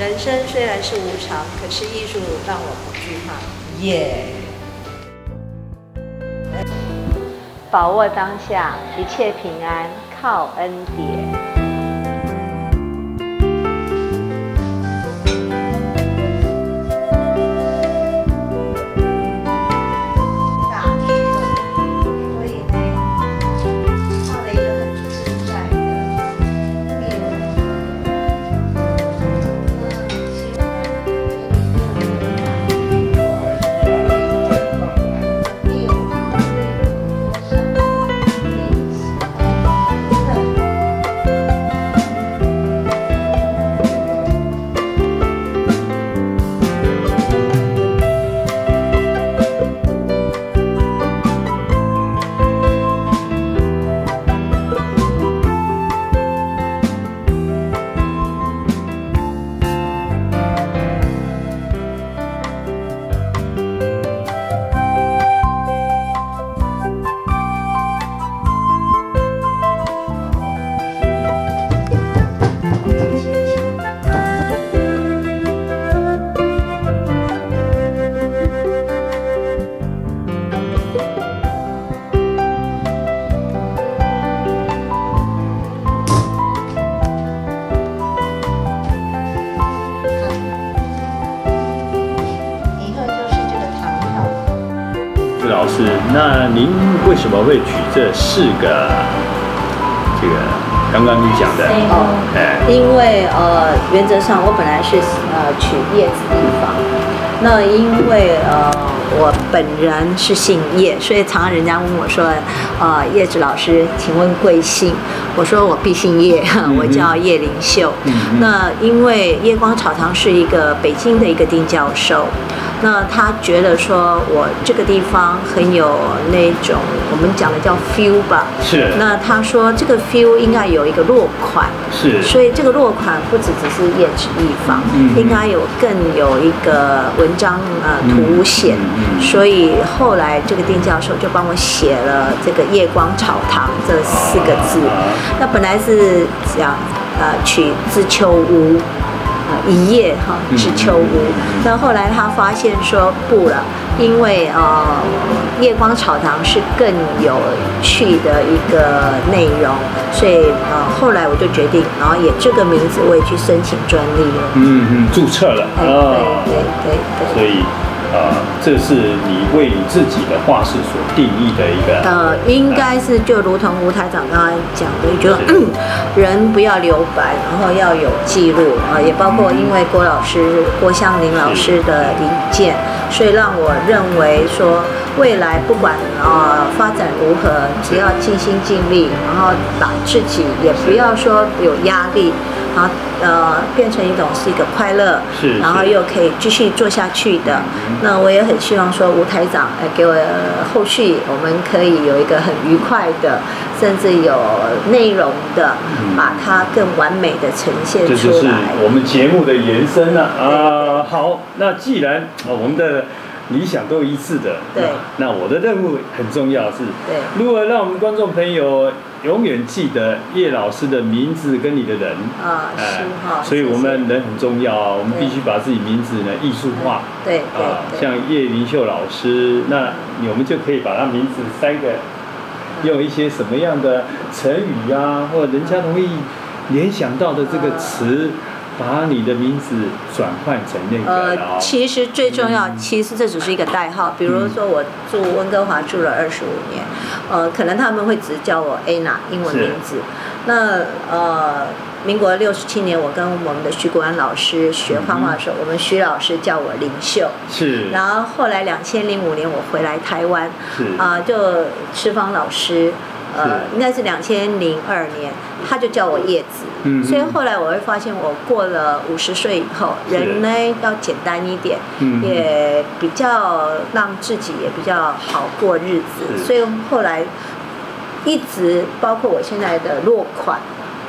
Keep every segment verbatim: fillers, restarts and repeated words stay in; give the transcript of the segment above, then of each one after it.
人生虽然是无常，可是艺术让我不惧怕。 耶！ 把握当下，一切平安靠恩典。 老师，那您为什么会取这四个？这个刚刚你讲的哦，哎，因为呃，原则上我本来是呃取叶子地方，那因为呃我本人是姓叶，所以常常人家问我说，呃，叶子老师，请问贵姓？我说我必姓叶，我叫叶灵秀。嗯、那因为夜光草堂是一个北京的一个丁教授。那他觉得说我这个地方很有那种我们讲的叫 feel 吧， 是。那他说这个 feel 应该有一个落款， 是。 所以这个落款不只只是叶纸一方，嗯、应该有更有一个文章呃凸显。嗯、所以后来这个丁教授就帮我写了这个夜光草堂这四个字。啊、那本来是讲呃取知秋屋。一夜哈知秋屋，那后来他发现说不了，因为呃夜光草堂是更有趣的一个内容，所以呃后来我就决定，然后也这个名字我也去申请专利了， 嗯嗯，注册了， 哎、对对对对， 所以。呃，这是你为你自己的画室所定义的一个呃，应该是就如同吴台长刚才讲的，就人不要留白，然后要有记录啊、呃，也包括因为郭老师郭香林老师的引荐，所以让我认为说未来不管呃发展如何，只要尽心尽力，然后把自己也不要说有压力。然后呃，变成一种是一个快乐， 是， 然后又可以继续做下去的。嗯、那我也很希望说吴台长呃给我、呃、后续我们可以有一个很愉快的，甚至有内容的，嗯、把它更完美的呈现出来。这就是我们节目的延伸了啊。呃、好，那既然我们的理想都一致的， 对， 那我的任务很重要是， 对， 如何让我们观众朋友永远记得叶老师的名字跟你的人啊，是哈， 所以我们人很重要啊，我们必须把自己名字呢艺术化， 对， 啊，像叶灵秀老师，那我们就可以把他名字三个用一些什么样的成语啊，或者人家容易联想到的这个词。把你的名字转换成那个、哦、 呃，其实最重要，嗯、其实这只是一个代号。比如说，我住温哥华住了二十五年，呃，可能他们会只叫我 Anna 英文名字。那呃，民国六十七年，我跟我们的徐国安老师学画画的时候，嗯、我们徐老师叫我灵秀。 是。 然后后来两千零五年我回来台湾， 是啊、呃，就施芳老师。呃，应该是两千零二年，他就叫我叶子，嗯、所以后来我会发现，我过了五十岁以后，人呢要简单一点，嗯、也比较让自己也比较好过日子，所以后来一直包括我现在的落款，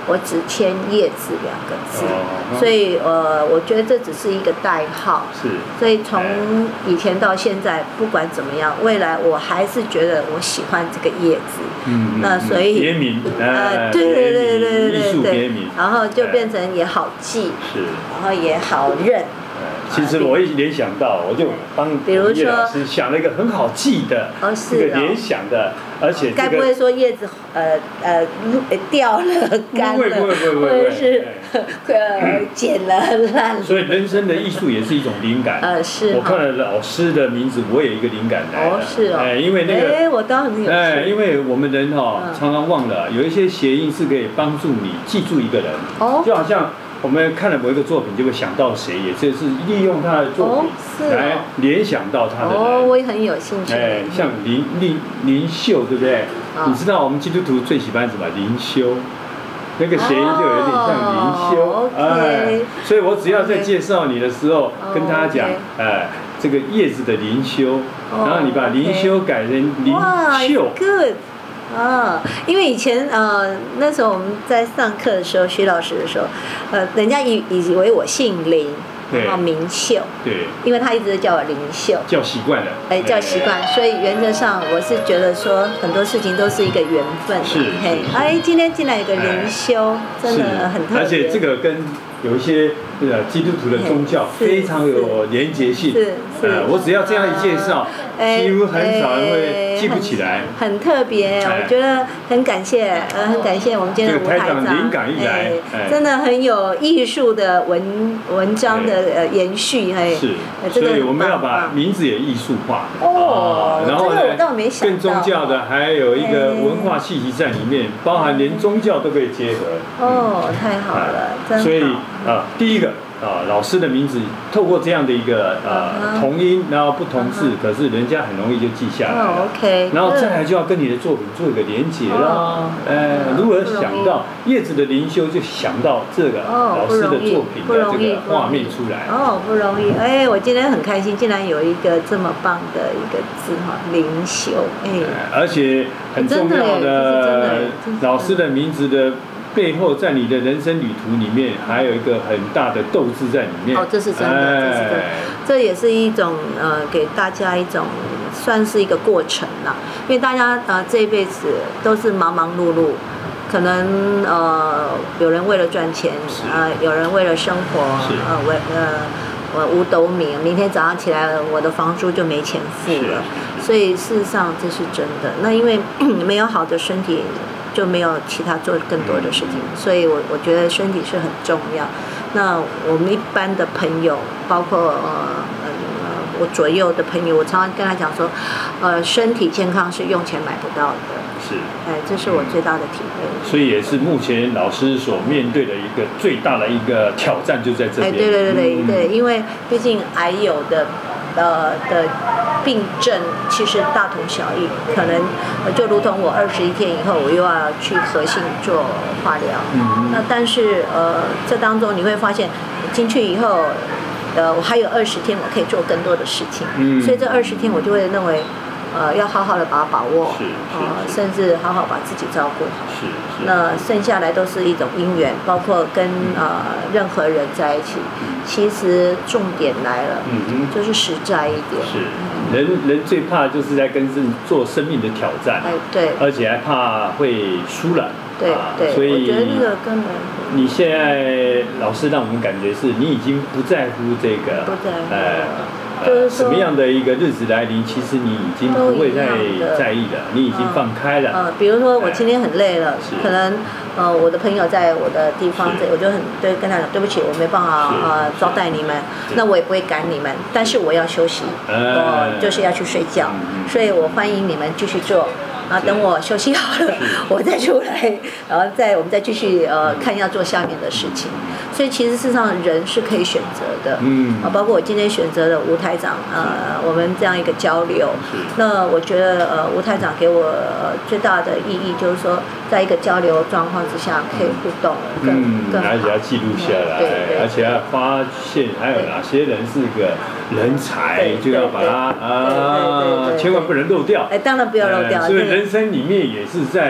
我只签叶子两个字， 哦、 所以呃，我觉得这只是一个代号。 是。 所以从以前到现在，不管怎么样，未来我还是觉得我喜欢这个叶子。 嗯。 那所以别名， 呃，对对对对对对艺术别名， 然后就变成也好记， 是， 然后也好认。 其实我一联想到，我就帮叶老师想了一个很好记的这个联想的，而且该不会说叶子呃呃掉了、干了，或者是呃剪了、烂了？ 所以人生的艺术也是一种灵感。 呃，是。 我看了老师的名字，我也有一个灵感来了。 哦，是哦。 哎，因为那个， 哎，我倒很有。 哎，因为我们人哈常常忘了，有一些谐音是可以帮助你记住一个人。哦。就好像。我们看了某一个作品，就会想到谁，也就是利用他的作品来联想到他的人。 哦，我也很有兴趣。 哎，像灵灵灵修，对不对？你知道我们基督徒最喜欢什么？灵修，那个谐音就有点像灵修。哎，所以我只要在介绍你的时候，跟他讲，哎，这个叶子的灵修，然后你把灵修改成灵秀。 Good。啊，因为以前呃那时候我们在上课的时候，徐老师的时候，呃，人家以以为我姓林，然后明秀， 对， 因为他一直叫我林秀， 叫习惯了， 哎，叫习惯，所以原则上我是觉得说很多事情都是一个缘分， 是， 嘿，哎，今天进来有个灵修，真的很特别， 而且这个跟有一些呃基督徒的宗教非常有连结性， 是是， 呃，我只要这样一介绍，几乎很少人会记不起来， 很特别，我觉得很感谢，呃，很感谢我们今天的吴台长， 灵感一来， 真的很有艺术的文文章的呃延续，嘿， 是，所以我们要把名字也艺术化， 哦， 然后呢， 更宗教的还有一个文化气息在里面，包含连宗教都可以结合， 哦，太好了，真好， 所以。啊，第一个啊，老师的名字透过这样的一个呃同音，然后不同字，可是人家很容易就记下来了。 OK， 然后再来就要跟你的作品做一个连结啦。哎，如何想到叶子的灵修，就想到这个老师的作品的这个画面出来。 哦，不容易。哎，我今天很开心，竟然有一个这么棒的一个字哈，灵修。哎， 而且很重要的老师的名字的。背后，在你的人生旅途里面，还有一个很大的斗志在里面。 哦，这是真的，哎、这是真的，这也是一种呃，给大家一种算是一个过程啦。因为大家呃这一辈子都是忙忙碌碌，可能呃有人为了赚钱，呃有人为了生活，呃为呃我五斗米，明天早上起来了，我的房租就没钱付了。所以事实上这是真的。那因为没有好的身体。就没有其他做更多的事情，所以我我觉得身体是很重要。那我们一般的朋友，包括呃呃我左右的朋友，我常常跟他讲说，呃，身体健康是用钱买不到的。 是。 哎，这是我最大的体会。 所以也是目前老师所面对的一个最大的一个挑战，就在这边。 哎，对对对对对，因为毕竟癌友的。呃的病症其实大同小异，可能就如同我二十一天以后，我又要去核心做化疗。嗯、那但是呃，这当中你会发现，进去以后，呃，我还有二十天，我可以做更多的事情。嗯、所以这二十天我就会认为。呃，要好好的把它把握，呃，甚至好好把自己照顾好。 是是。 那剩下来都是一种因缘，包括跟呃任何人在一起，其实重点来了，嗯就是实在一点。 是。人人最怕就是在跟人做生命的挑战， 哎对， 而且还怕会输了。 对对， 所以我觉得那个根本。 你现在老师让我们感觉是你已经不在乎这个， 不在乎。 呃呃，什么样的一个日子来临，其实你已经不会再在意了，你已经放开了。 呃，比如说我今天很累了，可能呃我的朋友在我的地方，我就很对跟他讲，对不起，我没办法呃招待你们，那我也不会赶你们，但是我要休息，我就是要去睡觉，所以我欢迎你们继续做。然后等我休息好了，我再出来，然后再我们再继续呃看要做下面的事情。所以其实事实上人是可以选择的，嗯，啊，包括我今天选择了吴台长，呃，我们这样一个交流。那我觉得呃吴台长给我、呃、最大的意义就是说，在一个交流状况之下可以互动，更嗯，更而且要记录下来，对对对，而且要发现还有哪些人是个人才，就要把它啊，千万不能漏掉。 哎，当然不要漏掉。 所以人生里面也是在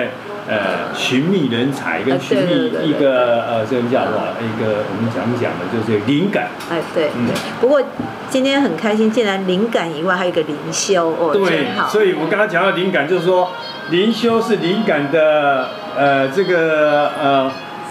呃寻觅人才跟寻觅一个呃这个叫什么一个我们讲讲的就是灵感。 哎，对，嗯。不过今天很开心，竟然灵感以外还有一个灵修哦， 对，所以我刚刚讲到灵感，就是说灵修是灵感的呃这个呃。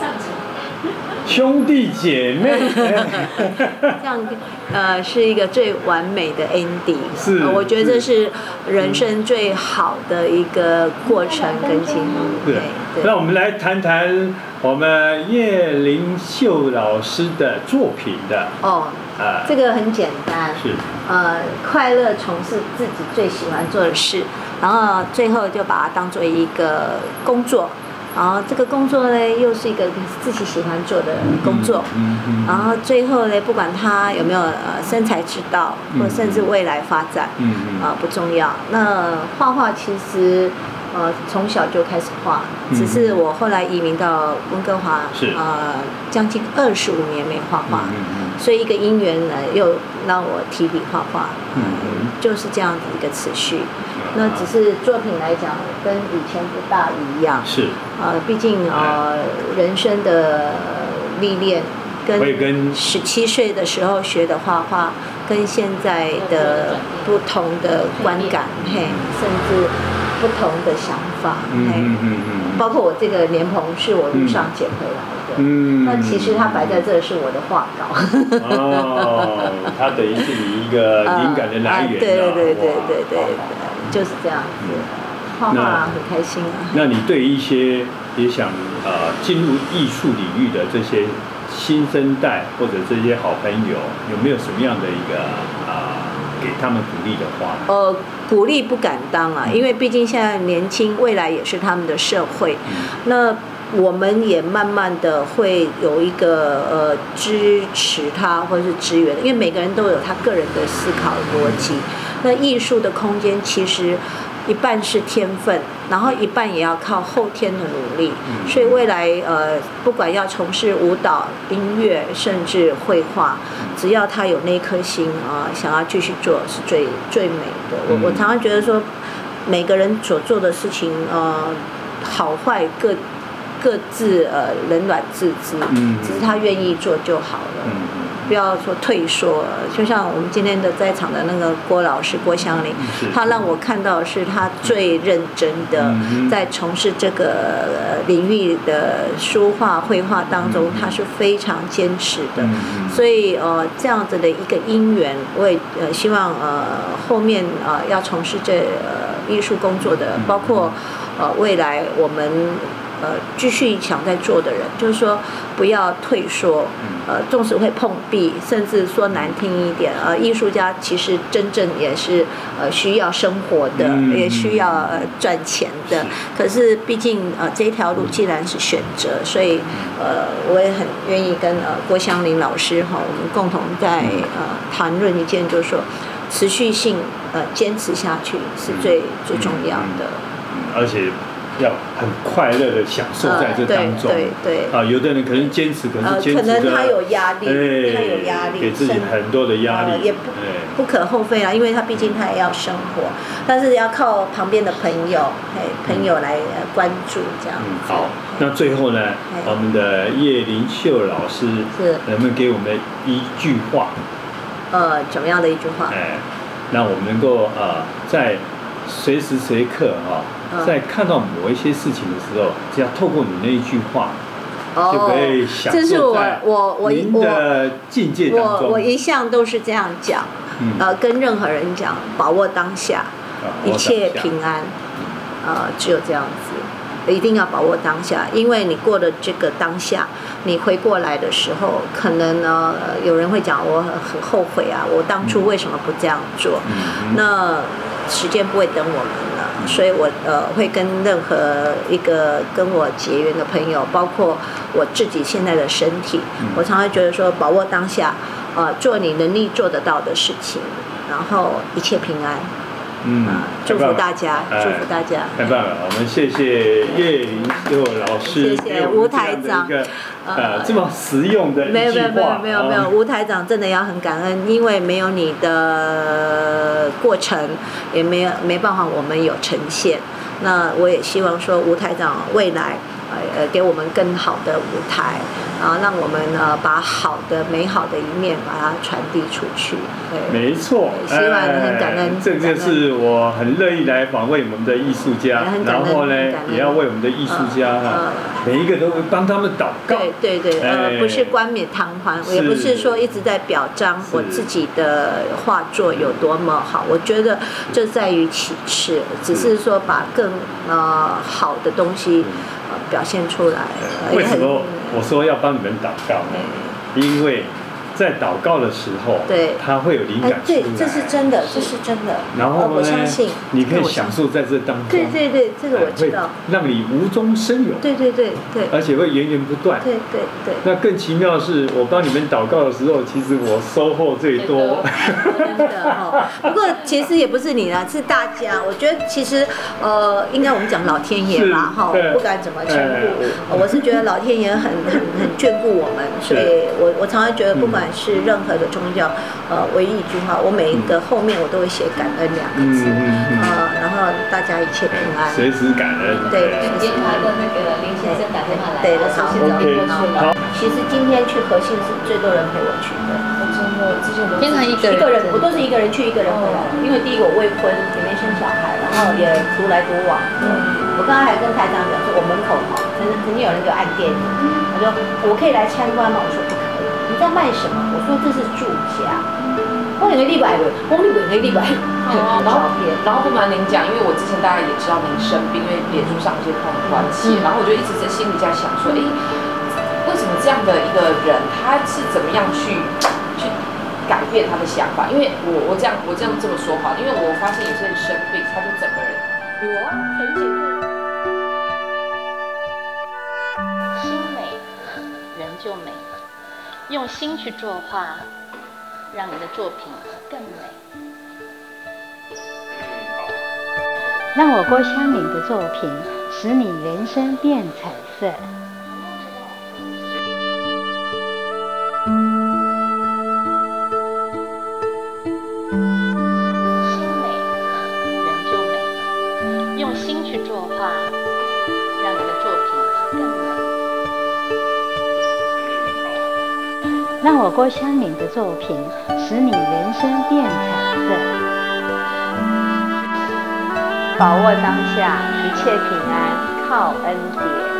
兄弟姐妹， 这样呃是一个最完美的 ending。 是、 呃，我觉得这是人生最好的一个过程跟经历。 对，那我们来谈谈我们叶灵秀老师的作品的。 哦，呃，这个很简单。 是。 呃，快乐从事自己最喜欢做的事，然后最后就把它当做一个工作。然后这个工作呢，又是一个自己喜欢做的工作。嗯嗯、然后最后呢，不管他有没有呃生财之道，或甚至未来发展，嗯嗯、呃不重要。那画画其实呃从小就开始画，只是我后来移民到温哥华，呃将近二十五年没画画，嗯嗯、所以一个因缘呢，又让我提笔画画，嗯嗯、就是这样子一个持续。那只是作品来讲，跟以前不大一样。 是。 呃，毕竟呃，人生的历练，跟十七岁的时候学的画画，跟现在的不同的观感，嘿，甚至不同的想法，嘿，嗯嗯嗯，包括我这个莲蓬是我路上捡回来的，嗯，那其实它摆在这是我的画稿。 哦，它等于是你一个灵感的来源。 对对对对对对。就是这样子，画画很开心啊。 那你对一些也想呃进入艺术领域的这些新生代或者这些好朋友，有没有什么样的一个啊、呃、给他们鼓励的话？ 呃，鼓励不敢当啊，因为毕竟现在年轻，未来也是他们的社会。嗯、那我们也慢慢的会有一个呃支持他或者是支援，因为每个人都有他个人的思考逻辑。那艺术的空间其实一半是天分，然后一半也要靠后天的努力。嗯、所以未来呃，不管要从事舞蹈、音乐，甚至绘画，只要他有那颗心啊、呃，想要继续做，是最最美的。我我常常觉得说，每个人所做的事情，呃，好坏各各自呃冷暖自知，嗯、只是他愿意做就好了。嗯不要说退缩，就像我们今天的在场的那个郭老师郭香玲，他让我看到的是他最认真的在从事这个领域的书画绘画当中，他是非常坚持的。所以呃这样子的一个因缘，我也呃希望呃后面呃要从事这呃艺术工作的，包括呃未来我们。呃，继续想在做的人，就是说不要退缩，呃，纵使会碰壁，甚至说难听一点，呃，艺术家其实真正也是呃需要生活的，嗯、也需要、呃、赚钱的。可是毕竟呃这条路既然是选择，所以呃我也很愿意跟呃郭香玲老师哈，我们共同在呃谈论一件，就是说持续性呃坚持下去是最、嗯、最重要的， 嗯、而且。要很快乐的享受在这当中， 呃、对 对, 对啊，有的人可能坚持，可能是坚持的， 呃、可能他有压力， 哎、 他有压力， 给自己很多的压力， 呃、也不、哎、不可厚非啊，因为他毕竟他也要生活，但是要靠旁边的朋友，哎，朋友来关注这样、 嗯。好，那最后呢，我们的叶灵秀老师是能不能给我们一句话？ 呃，怎么样的一句话？ 哎，让我们能够呃在随时随刻哈。哦在看到某一些事情的时候，只要透过你那一句话，哦、就可以享受在您的境界当中。 我我一向都是这样讲，嗯、呃，跟任何人讲，把握当下，哦、一切平安，呃，只有这样子，一定要把握当下，因为你过了这个当下，你回过来的时候，可能呢，有人会讲我很后悔啊，我当初为什么不这样做？嗯、那时间不会等我们了。所以我呃会跟任何一个跟我结缘的朋友，包括我自己现在的身体，嗯、我常常觉得说，把握当下，呃，做你能力做得到的事情，然后一切平安。嗯，呃、祝福大家，祝福大家。 太棒了，我们谢谢叶灵秀老师， 谢谢吴台长。 呃，这么实用的一句话， 没有没有没有没有没有，吴台长真的要很感恩，因为没有你的过程，也没有没办法我们有呈现。 那我也希望说吴台长未来呃给我们更好的舞台，然后让我们呃把好的美好的一面把它传递出去。对， 没错， 希望很感恩。 哎、这就是我很乐意来访问我们的艺术家，然后呢，也要为我们的艺术家哈、呃，每一个都会帮他们祷告。 对对对，呃，不是冠冕堂皇，也不是说一直在表彰我自己的画作有多么好。我觉得这在于其次，只是说把更呃好的东西呃表现出来。 为什么我说要帮你们祷告呢？因为在祷告的时候， 对， 他会有灵感出来。 对，这是真的，这是真的。 然后呢， 我相信你可以享受在这当中。 对对对，这个我知道。 让你无中生有。 对对对对。 而且会源源不断。 对对对。 那更奇妙的是，我帮你们祷告的时候，其实我收获最多。 真的哈，不过其实也不是你啦，是大家。我觉得其实呃，应该我们讲老天爷吧，哈，不管怎么称呼，我是觉得老天爷很很很眷顾我们，所以我我常常觉得不管是任何的宗教，呃，唯一一句话，我每一个后面我都会写感恩两个字，呃，然后大家一切平安， 随时感恩。 对， 今天他的那个林先生打电话来， 对的，好 ，OK， 好。 其实今天去和信是最多人陪我去的， 我真的之前都天常一个人，一个人，我都是一个人去，一个人回来，因为第一个我未婚，也没生小孩，然后也独来独往。我刚刚还跟台长讲说，我门口哈，曾曾经有人给我按电铃，他说我可以来参观吗？我说不可以。你在卖什么？我说这是住家。我两个礼拜，我两个礼拜。 然后然后不瞒您讲，因为我之前大家也知道您生病，因为脸书上有些朋友关系，然后我就一直在心里在想说，哎，为什么这样的一个人，他是怎么样去去改变他的想法？因为我我这样我这样这么说哈，因为我发现有些人生病，他就整个人有啊，很简单。 心美了，人就美了。用心去作画，让你的作品更美。让我郭香凝的作品使你人生变彩色。心美了，人就美了。用心去作画，让你的作品更美。让我郭香凝的作品使你人生变彩色。把握当下，一切平安，靠恩典。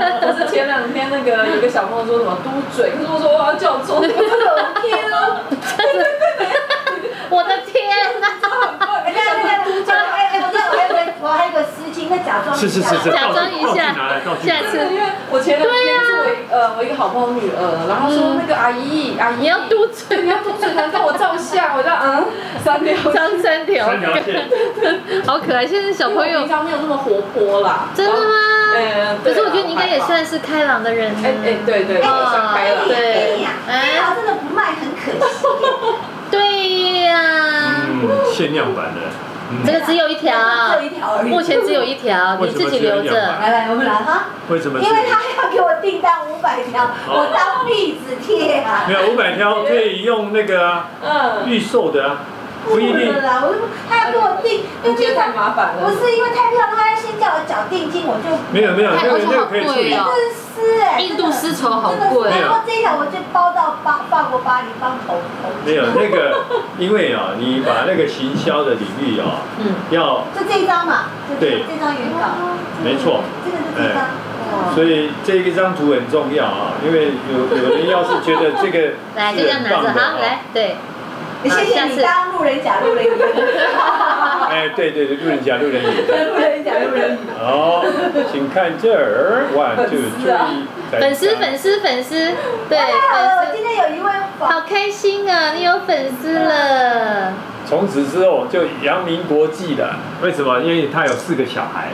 我是前两天那个有个小朋友说什么嘟嘴，可是我说我要叫做，我真的我天啊！ 我的天哪！ 哎，对对对，哎哎，我这我还有个我还有个丝巾，那假装是是是是， 假装一下，下次因为我前两天是我呃我一个好朋友女儿，然后说那个阿姨阿姨你要嘟嘴， 你要嘟嘴，难道我照相？我就嗯三条张三条， 三条线， 好可爱。现在小朋友平常没有那么活泼啦， 真的吗？ 嗯， 可是我觉得你应该也算是开朗的人。 哎哎，对对，我算开朗。 对， 哎，真的不卖很可惜。 对呀， 嗯，限量版的， 这个只有一条， 只有一条而已。 目前只有一条，你自己留着。 来来，我们来哈。 为什么？ 因为他要给我订单五百条，我当壁纸贴啊。 没有五百条可以用那个啊，预售的啊，不一定。 啦，我他要给我订， 你觉得太麻烦了？ 不是因为太漂亮，他要先叫我缴定金，我就没有没有，那个那个可以处理。 这是丝哎， 印度丝绸好贵。 然后这一条我就包到巴法国巴黎帮头头。 没有那个，因为啊，你把那个行销的领域啊，嗯，要就这一张嘛， 对， 这张原稿， 没错， 这个是这张。 所以这一张图很重要啊，因为有有人要是觉得这个来就这样拿着，好来，对。 谢谢你当路人甲路人乙。 哎，对对对，路人甲路人乙。 路人甲路人乙。 好，请看这儿，one two three。 粉丝粉丝粉丝，对， 粉丝。今天有一位。 好开心啊！你有粉丝了。 从此之后就扬名国际了。为什么？因为他有四个小孩。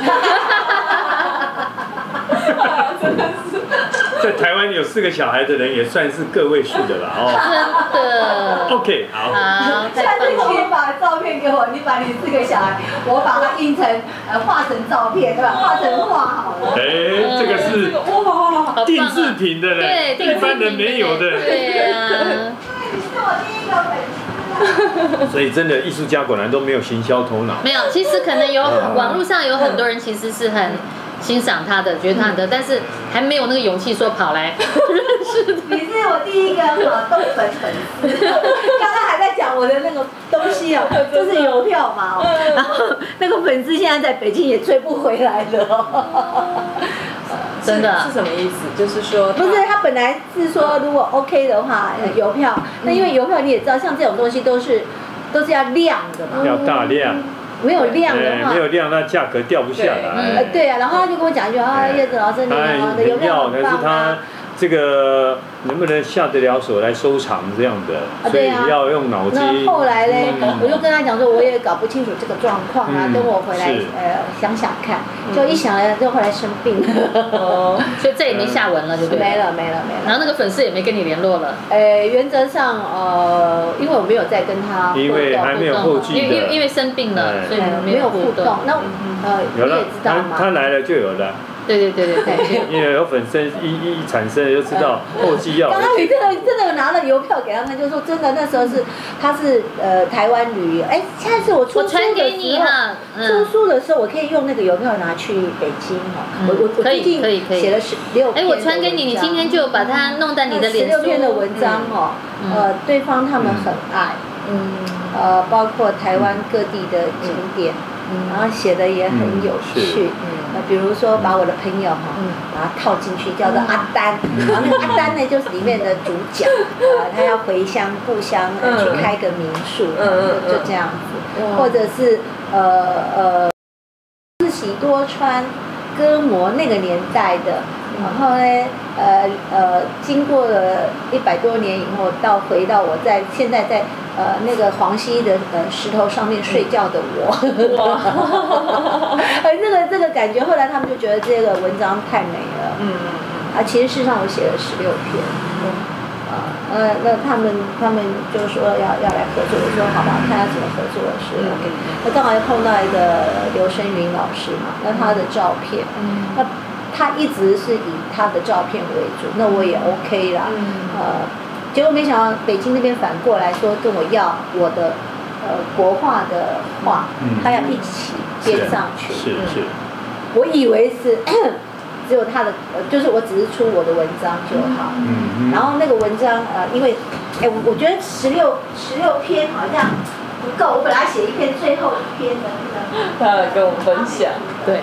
真的是。 在台湾有四个小孩的人也算是个位数的了哦。 真的。 OK， 好。 好， 下次你把照片给我，你把你四个小孩，我把它印成呃画成照片，对吧？画成画好了。 哎，这个是哇，定制品的嘞，一般人没有的。 对啊。 你是我第一个粉丝。 所以真的艺术家果然都没有行销头脑。 没有，其实可能有网络上有很多人其实是很。欣赏他的，觉得他的，但是还没有那个勇气说跑来认识你是我第一个马豆粉粉丝，刚刚还在讲我的那个东西哦，就是邮票嘛，然后那个粉丝现在在北京也追不回来了。 真的是什么意思？就是说， 不是他本来是说如果 OK 的话，邮票，那因为邮票你也知道，像这种东西都是都是要量的嘛， 要大量。 没有量的话， 没有量，那价格掉不下来。 呃，对啊，然后他就跟我讲一句啊，叶子老师，你的邮票很棒啊。 这个能不能下得了手来收藏这样的，所以要用脑筋。 那后来呢，我就跟他讲说，我也搞不清楚这个状况啊，等我回来呃想想看。就一想呢，就后来生病了， 哦，所以这也没下文了，对不对？ 没了，没了，没了。 然后那个粉丝也没跟你联络了。 呃，原则上呃，因为我没有再跟他， 因为还没有后继的， 因为因为生病了，所以没有互动。那呃，你也知道吗？ 他来了就有了。 对对对对对， 因为有粉丝一一产生就知道后继要。 刚刚你真的真的拿了邮票给他们，就说真的那时候是他是呃台湾旅游，哎，下次我出书的时候，出书的时候我可以用那个邮票拿去北京哈，我我我最近写了十六篇， 哎，我传给你，你今天就把它弄在你的脸书。 十六篇的文章哦，呃，对方他们很爱，嗯，呃，包括台湾各地的景点。然后写的也很有趣，呃，比如说把我的朋友哈，把他套进去，叫做阿丹，然后那个阿丹呢就是里面的主角，呃，他要回乡故乡去开个民宿，就这样子，或者是呃呃，自喜多川歌魔那个年代的。然后呢，呃呃，经过了一百多年以后，到回到我在现在在呃那个黄溪的呃石头上面睡觉的我，哇，哎，这个这个感觉，后来他们就觉得这个文章太美了，嗯嗯嗯，啊，其实事实上我写了十六篇，嗯，啊，呃，那他们他们就说要要来合作，我说好吧，看他怎么合作是 OK，那刚好又碰到一个刘声云老师嘛，那他的照片，嗯，那。他一直是以他的照片为主，那我也 OK 啦。嗯、呃，结果没想到北京那边反过来说跟我要我的呃国画的画，嗯、他要一起编上去。 是 是, 是。 我以为是只有他的，呃，就是我只是出我的文章就好。嗯、然后那个文章呃，因为哎，我我觉得十六十六篇好像不够，我本来写一篇最后一篇的那个。 他来跟我分享，对。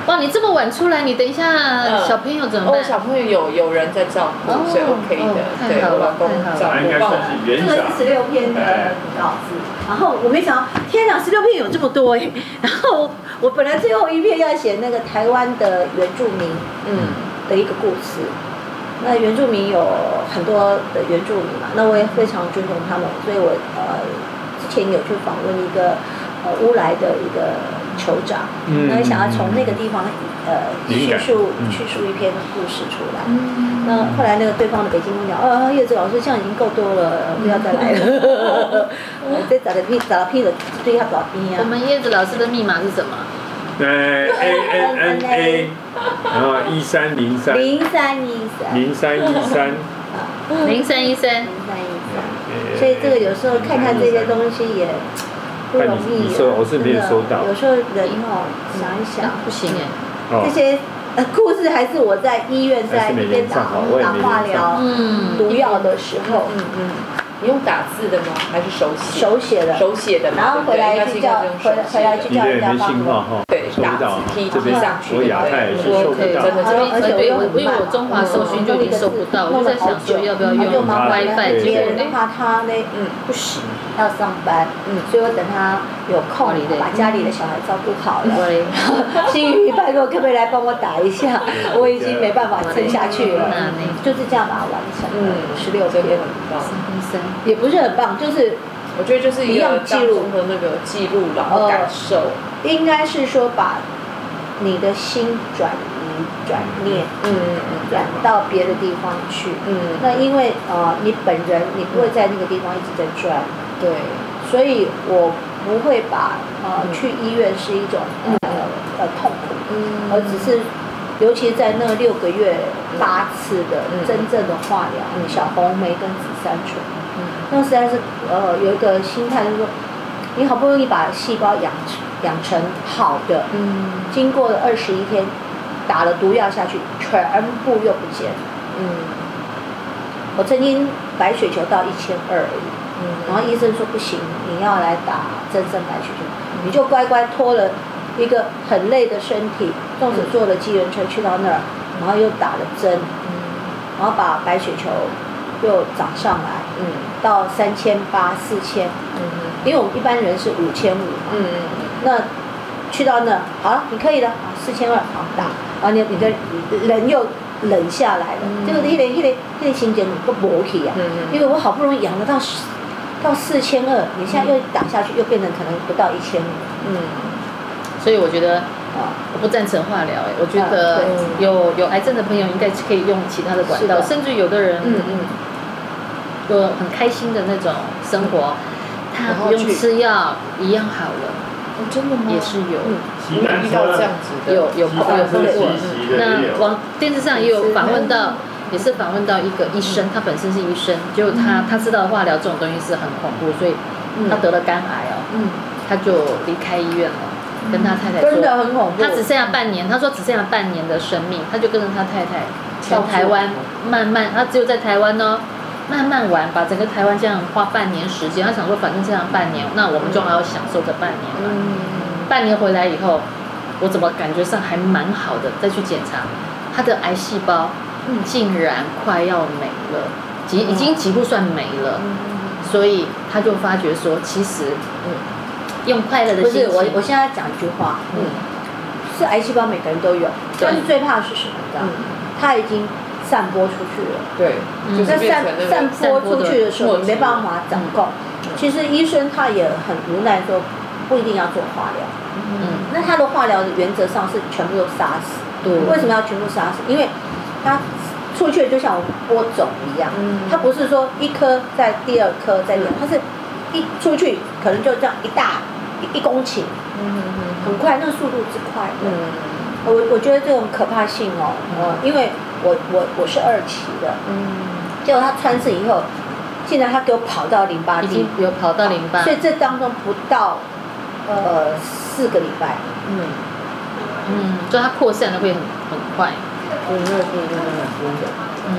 哇，你这么晚出来，你等一下小朋友怎么办？ 哦，小朋友有有人在照顾，所以 OK 的。 对，我老公照顾。 应该算是园长。 这个是十六篇的稿子，然后我没想到，天哪，十六篇有这么多哎！然后我本来最后一篇要写那个台湾的原住民，嗯，的一个故事。那原住民有很多的原住民嘛，那我也非常尊重他们，所以我呃之前有去访问一个呃乌来的一个酋长，嗯，那想要从那个地方呃叙述叙述一篇故事出来。嗯，那后来那个对方的北京公讲，哦，叶子老师这样已经够多了，不要再来了。再找个屁找个屁的对他找屁啊！ 我们叶子老师的密码是什么？ 呃 A N N A， 然后一三零三零三一三零三一三零三一三零三一三，所以这个有时候看看这些东西也不容易。 你说我是没有收到。 有时候人哦想一想不行哎， 这些呃故事还是我在医院在一边打打化疗、毒药的时候，嗯嗯。 你用打字的吗？还是手写？ 手写的， 手写的。 然后回来就叫回来回来就叫人家帮我。 对，打字贴贴上去。 我亚太是收不到。 真的，而且我因为我中华搜寻就已经收不到，我就在想说要不要用 WiFi， 结果怕他呢，嗯，不行，要上班，嗯，所以我等他有空，把家里的小孩照顾好了。心宇，拜托，可不可以来帮我打一下？我已经没办法撑下去了。就是这样把它完成。嗯，十六篇。也不是很棒，就是我觉得就是一个记录的那个记录，然后感受， 应该是说把你的心转移、转念，嗯嗯，转到别的地方去，嗯，那因为呃你本人你不会在那个地方一直在转， 对， 所以我不会把呃去医院是一种呃呃痛苦，嗯，而只是。尤其在那六个月八次的真正的化疗，嗯、小红莓跟紫杉醇，嗯、那实在是呃有一个心态，就是说，你好不容易把细胞养养成好的，嗯、经过了二十一天，打了毒药下去，全部又不见了。嗯、我曾经白血球到一千二而已，嗯、然后医生说不行，你要来打真正白血球，你就乖乖拖了。一个很累的身体，纵使坐了机缘车去到那儿，然后又打了针，嗯、然后把白血球又涨上来，嗯、到三千八、四千，因为我们一般人是五千五嘛，嗯、那去到那好了，你可以了，四千二好打，然后你你的人又冷下来了，这个一连一连一连心情都不 OK 啊，因为我好不容易养了到到四千二，你现在又打下去，又变成可能不到一千五，嗯。 所以我觉得，啊，我不赞成化疗。哎，我觉得有有癌症的朋友应该可以用其他的管道，甚至有的人，嗯嗯，有很开心的那种生活，他不用吃药一样好了。 哦，真的吗？ 也是有， 遇到这样子的， 有有有碰过。那网电视上也有访问到，也是访问到一个医生，他本身是医生，结果他他知道化疗这种东西是很恐怖，所以他得了肝癌哦，嗯，他就离开医院了。跟他太太说， 真的很恐怖。 他只剩下半年，他说只剩下半年的生命，他就跟着他太太到台湾慢慢，他只有在台湾呢慢慢玩，把整个台湾这样花半年时间。他想说，反正这样半年，那我们就好好享受这半年嘛。嗯、半年回来以后，我怎么感觉上还蛮好的？再去检查，他的癌细胞竟然快要没了，几已经几乎算没了。嗯、所以他就发觉说，其实，嗯。用快乐的心情。 不是我，我现在讲一句话，嗯，是癌细胞每个人都有，但是最怕的是什么？你知道吗？它已经散播出去了。 对， 那散散播出去的时候，你没办法掌控。其实医生他也很无奈，说不一定要做化疗。嗯，那他的化疗的原则上是全部都杀死。对。为什么要全部杀死？因为它出去就像我们播种一样，它不是说一颗在第二颗在第二，它是一出去可能就这样一大。一公顷，嗯嗯很快，那个速度之快的，嗯，我我觉得这种可怕性哦，呃，因为我我我是二期的，嗯，结果他穿刺以后，竟然他给我跑到淋巴地， 有跑到淋巴， 所以这当中不到呃四个礼拜，嗯嗯，所以它扩散的会很很快， 嗯，那个是真的很真的，嗯，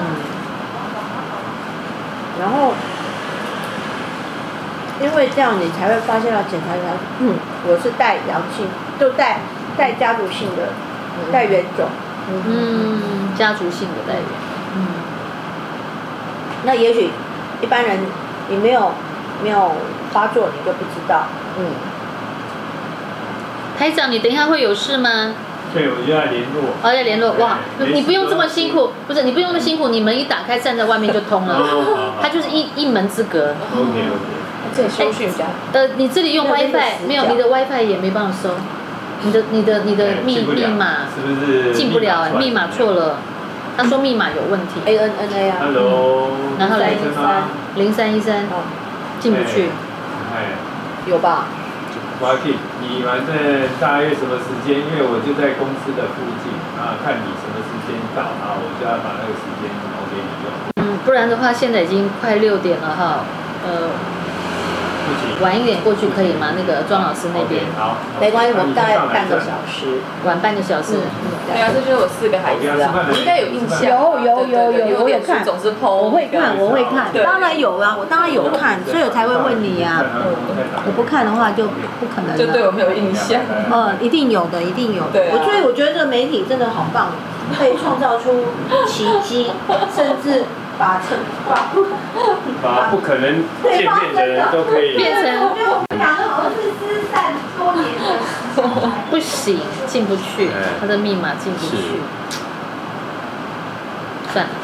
然后。因为这样，你才会发现到检查出来，嗯，我是带阳性，就带带家族性的带原种。 嗯，家族性的带源。 嗯，那也许一般人你没有没有发作，你就不知道。 嗯， 台长，你等一下会有事吗？ 对，我就要联络。 哦，要联络哇！ 对你不用这么辛苦，不是你不用那么辛苦，你门一打开，站在外面就通了， 哦它就是一一门之隔。 OK OK。 这里收讯比较。 呃，你这里用 WiFi 没有？你的 WiFi 也没办法收，你的你的你的密密码是不是进不了？密码错了，他说密码有问题。 A N N A 啊。 Hello。 然后来零三一三，进不去。 哎。 有吧？ 我可以，你反正大约什么时间？因为我就在公司的附近啊，看你什么时间到啊，我就要把那个时间挪给你用。 嗯，不然的话，现在已经快六点了哈，呃。 晚一点过去可以吗？那个庄老师那边。 好， 没关系，我们大概半个小时。 晚半个小时。 对啊，这就是我四个孩子啊，应该有印象。 有有有有，我有看。 总是 po。 我会看，我会看。当然有啊，我当然有看，所以我才会问你啊。我不看的话就不可能。 就对我没有印象。 嗯，一定有的，一定有。对。我所以我觉得这个媒体真的好棒，可以创造出奇迹，甚至。 把成把不把不可能见面的人都可以变成， 讲的好像是失散多年的， 不行，进不去，他的密码进不去，算了。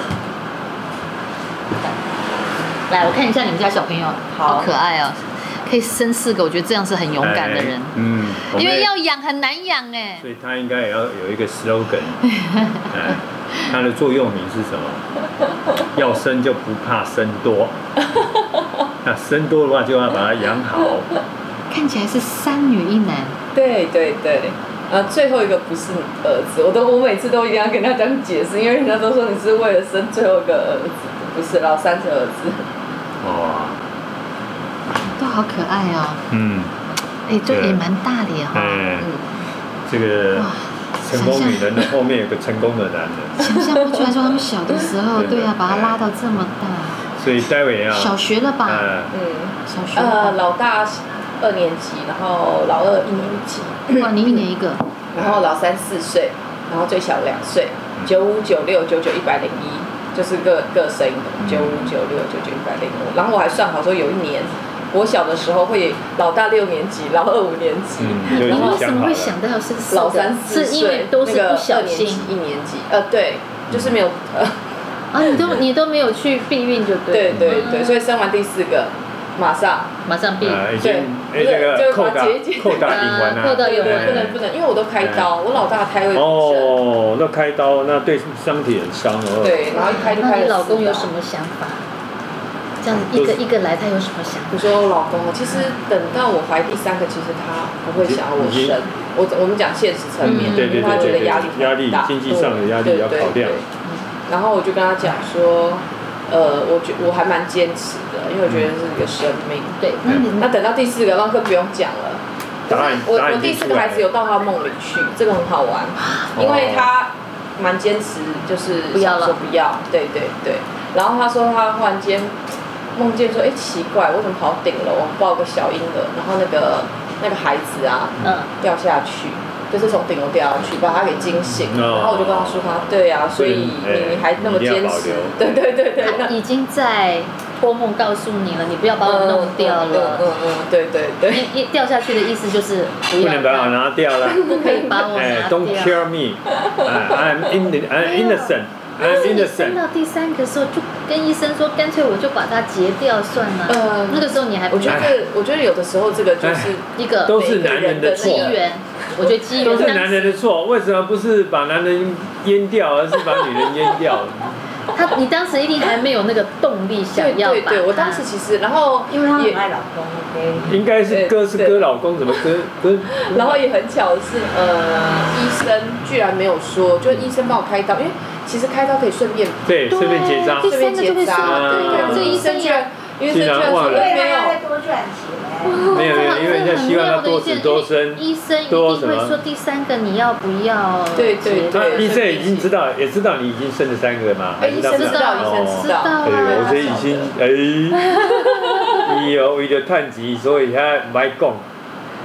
来，我看一下你们家小朋友，好可爱哦，可以生四个，我觉得这样是很勇敢的人。嗯，因为要养很难养哎， 所以他应该也要有一个 slogan。它的座右铭是什么？要生就不怕生多，那生多的话就要把它养好。 看起来是三女一男。 对对对，呃，最后一个不是儿子，我都我每次都一定要跟他这样解释，因为人家都说你是为了生最后一个儿子，不是老三是儿子。 哇， 都好可爱哦。嗯，哎，这也蛮大的哈。嗯， 这个。 成功女人的后面有个成功的男人， 想象不出来说他们小的时候，对啊，把他拉到这么大， 所以待会要小学了吧？嗯，小学。 呃，老大二年级，然后老二一年级。 哇，你一年一个。 然后老三四岁，然后最小两岁，九五九六九九一百零一，就是各各生一个，九五九六九九一百零五。然后我还算好说有一年。 我小的时候会老大六年级，老二五年级。 你为什么会想到是老三四岁？ 是因为都是不小心一年级，呃，对，就是没有呃。 啊，你都你都没有去避孕就对。 对对对，所以生完第四个，马上马上避。 对， 哎，这个扣打扣打隐完啊， 扣打隐完不能不能，因为我都开刀，我老大胎位哦，那开刀那对身体很伤哦。 对，然后一开就开。 那你老公有什么想法？ 这样一个一个来，他有什么想法？ 你说我老公，其实等到我怀第三个，其实他不会想要我生。我我们讲现实层面，因为他觉得压力压力经济上的压力要考量。 然后我就跟他讲说，呃，我觉我还蛮坚持的，因为我觉得是一个生命。对，那等到第四个，那更不用讲了。 答案我我第四个孩子有到他梦里去，这个很好玩，因为他蛮坚持，就是不要了， 不要。对对对。然后他说他忽然间。 梦见说，哎，奇怪，我怎么跑顶楼抱个小婴儿，然后那个那个孩子啊，嗯，掉下去，就是从顶楼掉下去，把他给惊醒。然后我就跟他说，他对啊，所以你你还那么坚持，对对对对， 他已经在托梦告诉你了，你不要把我弄掉了。 嗯嗯，对对对。 一一掉下去的意思就是不要不能把我拿掉了， 不可以把我拿掉。 Don't kill me, I'm innocent. 但是你生到第三个的时候，就跟医生说，干脆我就把它截掉算了。呃，那个时候你还不我觉得，我觉得有的时候这个就是一个都是男人的错。 机缘，我觉得机缘都是男人的错。为什么不是把男人阉掉，而是把女人阉掉？ 他，你当时一定还没有那个动力想要把。 对对对，我当时其实，然后因为他很爱老公， 应该是哥是哥老公，怎么哥哥？ 然后也很巧的是，呃，医生居然没有说，就医生帮我开刀，因为。 其实开刀可以顺便对顺便结扎， 顺便结扎，对对，这医生居然，因为居然说没有多赚钱， 没有没有，因为人家希望他多子多生， 医生一定会说第三个你要不要？ 对对对， 医生已经知道，也知道你已经生了三个嘛， 医生知道，医生知道， 对，我这已经哎，伊哦为了趁钱，所以他买讲。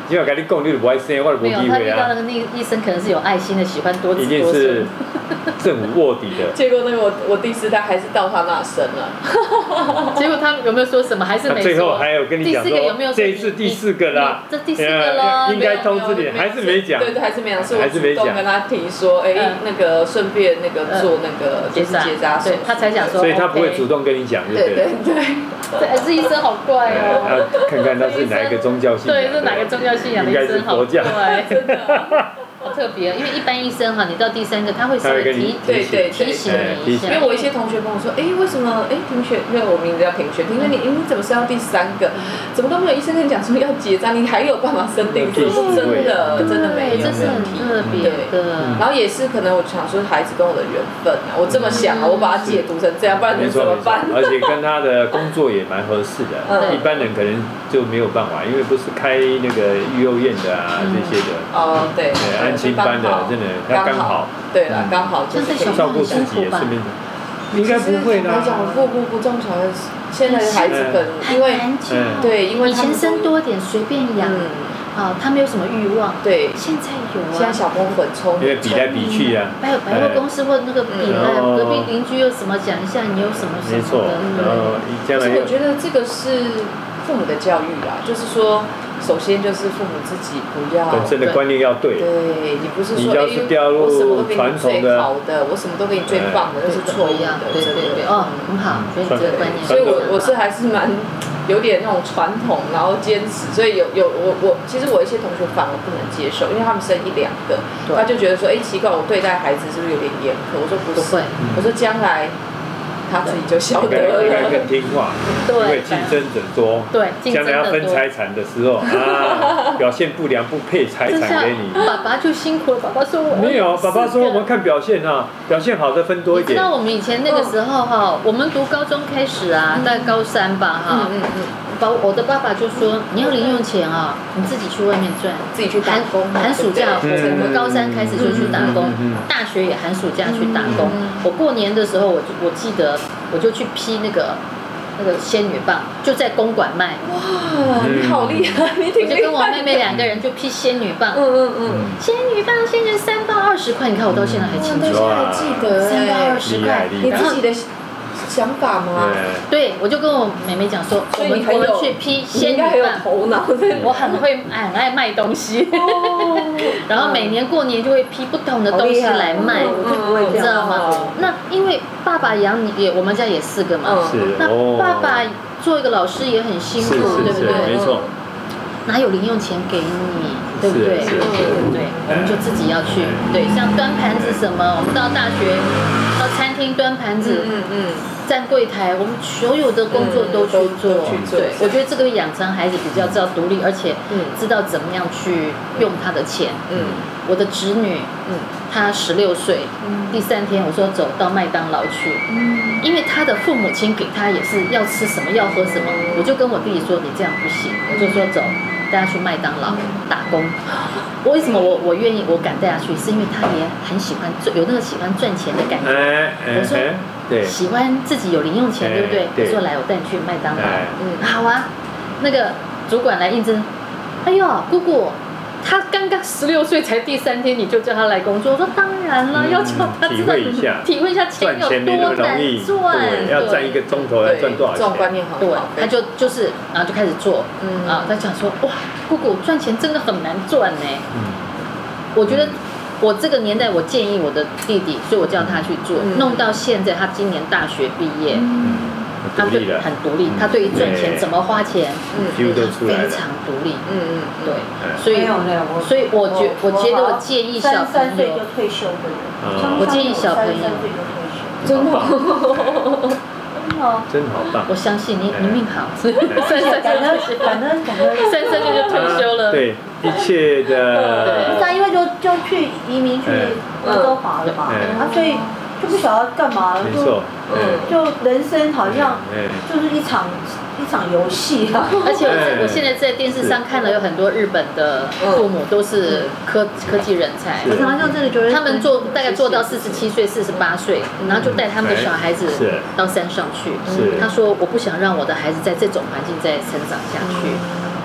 今晚跟你讲，你就不爱生，我就没没有， 机会啊他遇到那。个医医生可能是有爱心的，喜欢多子一定多孙是。正午卧底的。 结果那个我我第四胎还是到他那生了。 结果他有没有说什么？还是没说。 最后还有跟你讲第四个有没有说，这一次第四个啦， 这第四个了， 应该通知你，还是没讲。 对对，还是没讲，是我还是没讲主动跟他提说，哎，那个顺便那个做那个就是结扎手术， 他才讲说， 所以他不会主动跟你讲，对对对对。 还是医生好怪哦。 要看看他是哪一个宗教信仰。 对，是哪个宗教信仰的医生好怪， 真的。 好特别，因为一般医生哈，你到第三个他会稍微提对对提醒你一下。 因为我一些同学跟我说，哎，为什么哎庭雪，因为我名字叫庭雪，庭雪你你怎么生到第三个？怎么都没有医生跟你讲说要结扎，你还有办法生第四？是真的，真的没有， 这是很特别的。 然后也是可能我想说孩子跟我的缘分啊，我这么想啊，我把它解读成这样，不然你怎么办？ 而且跟他的工作也蛮合适的，一般人可能就没有办法，因为不是开那个育幼院的啊这些的。 哦，对。 对，安亲班的。真的，他刚好， 对了，刚好就是照顾自己也顺便。应该不会啦。 我讲不不不种小孩，现在的孩子很因为对，因为以前生多点随便养，啊，他没有什么欲望。 对， 现在有啊。 现在小朋友很聪明， 因为比来比去啊。 还有百货公司或那个比啊，隔壁邻居有什么讲一下，你有什么什么的。 没错，然后将来。 我觉得这个是父母的教育啦，就是说。首先就是父母自己不要本身的观念要对， 对你不是说你要是掉入传统的， 好的，我什么都给你最棒的，那是错一样的， 对对对，哦，很好，所以这个观念， 所以我我是还是蛮有点那种传统，然后坚持，所以有有我我其实我一些同学反而不能接受，因为他们生一两个，他就觉得说，哎，奇怪，我对待孩子是不是有点严苛？我说不是，我说将来。他自己就晓得了， 应该更听话，因为竞争者多， 对， 将来要分财产的时候啊，表现不良不配财产给你。 爸爸就辛苦了，爸爸说我没有，爸爸说我们看表现啊，表现好的分多一点。 你知道我们以前那个时候哈，我们读高中开始啊，大概高三吧哈，嗯嗯。把我的爸爸就说：“你要零用钱啊，你自己去外面赚， 自己去打工。 寒暑假，我们高三开始就去打工，大学也寒暑假去打工。我过年的时候，我就我记得我就去批那个那个仙女棒，就在公馆卖。 哇，你好厉害！你挺厉害。我就跟我妹妹两个人就批仙女棒。嗯嗯嗯。仙女棒现在三包二十块，你看我到现在还清楚， 到现在还记得。 三包二十块， 你自己的。”想法吗？ 对，我就跟我妹妹讲说，我们我们去批仙女棒， 头脑， 我很会很爱卖东西，然后每年过年就会批不同的东西来卖，你知道吗？那因为爸爸养你也，我们家也四个嘛，那爸爸做一个老师也很辛苦，对不对？ 没错。 哪有零用钱给你，对不对？对对对，我们就自己要去。对，像端盘子什么，我们到大学到餐厅端盘子，嗯嗯，站柜台，我们所有的工作都去做。对，我觉得这个养成孩子比较知道独立，而且知道怎么样去用他的钱。嗯，我的侄女，嗯，她十六岁，第三天我说走到麦当劳去，嗯，因为她的父母亲给她也是要吃什么要喝什么，我就跟我弟弟说你这样不行，我就说走。带他去麦当劳打工，我为什么我我愿意我敢带他去，是因为他也很喜欢有那个喜欢赚钱的感觉。我说对，喜欢自己有零用钱，对不对？我说来，我带你去麦当劳。嗯，好啊。那个主管来应征，哎呦，姑姑，他刚刚十六岁，才第三天，你就叫他来工作？我说当然了，要叫他知道体会一下钱有多难赚， 要赚一个钟头要赚多少钱？ 这种观念很好。 对，他就就是，然后就开始做，嗯啊，他讲说哇，姑姑赚钱真的很难赚呢。嗯，我觉得我这个年代，我建议我的弟弟，所以我叫他去做，弄到现在，他今年大学毕业。他对很独立，他对于赚钱怎么花钱，嗯，非常独立，嗯嗯，对，所以所以我觉我觉得我建议小朋友， 就退休的人， 我建议小朋友， 真的， 真好， 真好棒， 我相信你，你命好，三三反正反正反正三三就就退休了， 对，一切的， 不是因为就就去移民去温哥华了嘛，啊，所以。就不晓得干嘛了，就就人生好像就是一场一场游戏啊！ 而且我我现在在电视上看了有很多日本的父母都是科科技人才， 我常常真的觉得他们做大概做到四十七岁、四十八岁，然后就带他们的小孩子到山上去。他说我不想让我的孩子在这种环境再成长下去。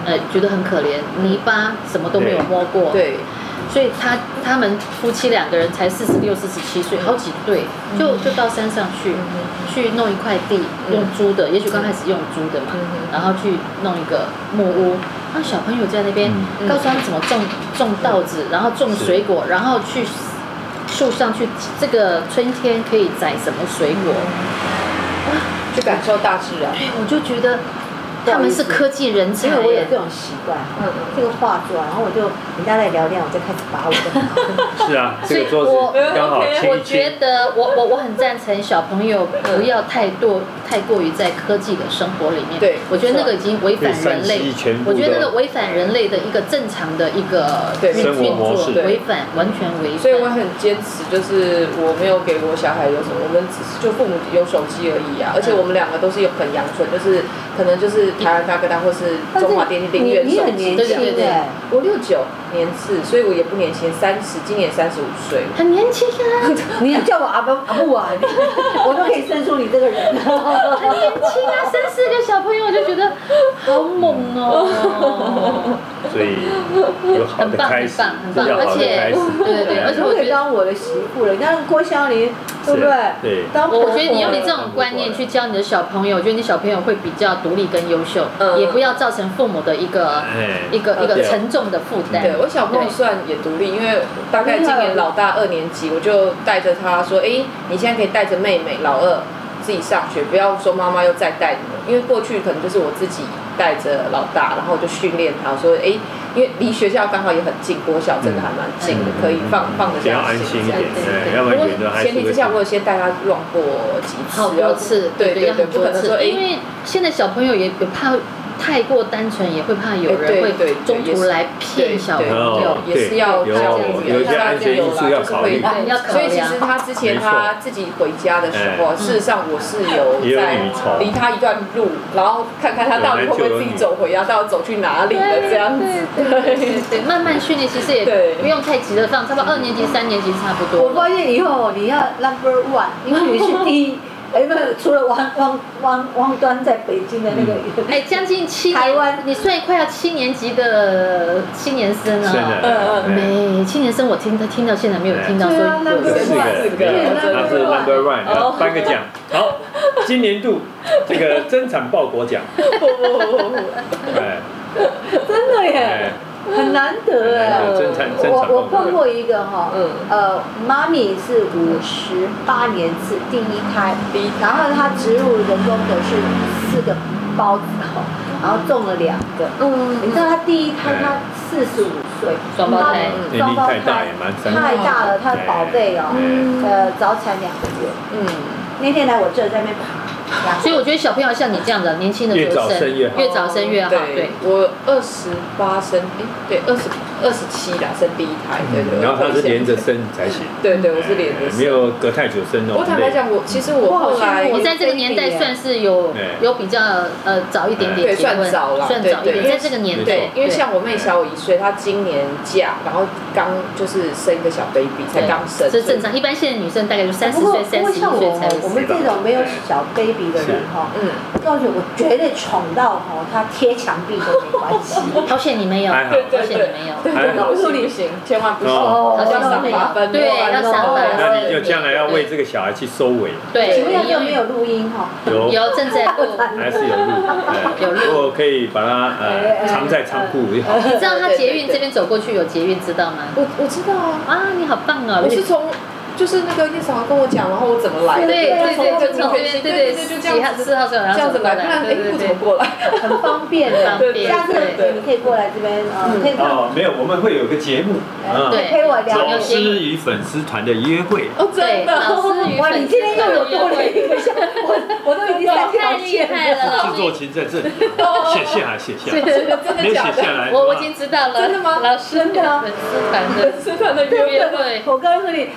呃觉得很可怜，泥巴什么都没有摸过， 对， 所以他他们夫妻两个人才四十六、四十七岁，好几对，就就到山上去，去弄一块地，用租的，也许刚开始用租的嘛，然后去弄一个木屋，让小朋友在那边告诉他们怎么种种稻子，然后种水果，然后去树上去，这个春天可以摘什么水果，哇， 去感受大自然。 对，我就觉得他们是科技人才因为我有耶这。种习惯，嗯，这个化妆，然后我就人家在聊天，我就开始拔我的。 是啊， 所以这个桌我子刚好清我一清觉。得我我我很赞成小朋友不要太多太过于在科技的生活里面。 对我觉得那个已经违反人类对三 C 全，部我觉得那都个违反人类的一个正常的一个对运生活运模式作，违反完全违反。 所以我很坚持，就是我没有给我小孩有什么，我们只是就父母有手机而已啊。而且我们两个都是有很阳春，就是可能就是台湾大哥大或是中华电信零元你很手机这样。 年轻哎， 我六九年次，所以我也不年轻，三十，今年三十五岁。 很年轻啊， 你叫我阿布阿布啊，我都可以生出你这个人。 很年轻啊，生四个小朋友我就觉得好猛哦。 所以有好很棒， 的开始很棒，很，棒， 要好的而且开始。 对对对，而且我可以我觉得。 当我的媳妇了，你看郭湘林，对不对？ 对当婆婆我觉得你用你这种观念去教你的小朋友，我觉得你小朋友会比较独立跟优秀， 嗯也不要造成父母的一个哎一个一个对沉重的负担。 对我小朋友算也独立，因为大概今年老大二年级，我就带着他说：“哎，你现在可以带着妹妹老二自己上学，不要说妈妈又再带你们。”因为过去可能就是我自己带着老大，然后我就训练他说：“哎，因为离学校刚好也很近，国小真的还蛮近的，可以放放得比较下心安心一点， 对对对对，要不不过然远的还是会前提之下，我有先带他乱过几次， 好多次，对要对对对， 很多次， 不可能说哎。 因为现在小朋友也有怕太过单纯，也会怕有人会哎对对对中途来骗小朋哦友。 也是要有这样子有一些安全因素要考虑。 对，要考所以其量实。他之前没错他自己回家的时候啊， 哎事实上我是有也有在女宠离他一段路，然后看看他到底会不会自己走回家，到底走去哪里了这样子。 对对对对，慢慢训练，其实也对不用太急着放，差不多二年级、三年级差不多。 我发现以后你要 number one，因为你是第一。哎，没有，除了王王王王端在北京的那个， 哎，将近七年， 台湾你算快要七年级的七年生了。 真的， 嗯嗯没七年生，我听他听到现在没有听到说对啊那有个四个， 四个对真的他是 number one，要颁个奖。好，今年度这个增产报国奖， 不不不不不， 哎真的耶哎，， 很难得哎。 真产真产我我报国奖。 碰过一个哈， 嗯呃，妈咪是五十八年次第一胎， 第一然后她植入人工的是四个包子哈，然后中了两个。 嗯你知道她第一胎她四十五岁， 双胞胎年龄太大也蛮伤太大了，她的宝贝哦， 嗯呃，早产两个月。 嗯， 那天来我这在那边爬， 所以我觉得小朋友像你这样的年轻的时候越早生越好越早生越好。对， 我二十八生，哎，对，二十二十七啦，生第一胎，对对。 然后他是连着生才行， 对对，我是连着生。 没有隔太久生哦。 我坦白讲，我其实我后来你在这个年代算是有对有比较呃早一点点对结婚， 算早啦， 算早一点， 对对在这个年代对，，因为像我妹小我一岁，她今年嫁，然后刚就是生一个小 baby，才刚生， 这正常。一般现在女生大概就三十不过岁、三十一不过像我岁才会我们这种没有小 baby 的人哈， 嗯， 我告诉你，我绝对宠到哈，他贴墙壁都没关系。 好险你没有， 还好好险你没有。 还好我说你不行，千万不行， 哦要赏罚分， 对要赏罚分那你就将来要为这个小孩去收尾， 对， 请问一下，有没有录音哈？ 有有正在录。 还是有路， 有路如果可以把它呃藏在仓库就好。 你知道他捷运这边走过去有捷运，知道吗？ 我我知道啊， 啊，你好棒哦！ 我是从就是那个叶嫂跟我讲，然后我怎么来的， 对对对，就就从这边，对对， 就这几号样子四号车，然后这样子来，不然哎不怎么过来？ 很方便的， 方便下次你可以过来这边啊，可以看， 哦，没有，我们会有个节目啊， 对陪我聊老聊天。 师与粉丝团的约会。 哦， 对， 真的， 老师与哇， 粉丝你今天又有多了团的约会， 一个项，我我都已经三条太厉线害了， 制作群在这里，写下来，写下来， 真的没有假的？ 写下来。 我我已经知道了， 真的吗老师真的啊粉丝团的粉丝团的约约会， 会， 我告诉你，我是今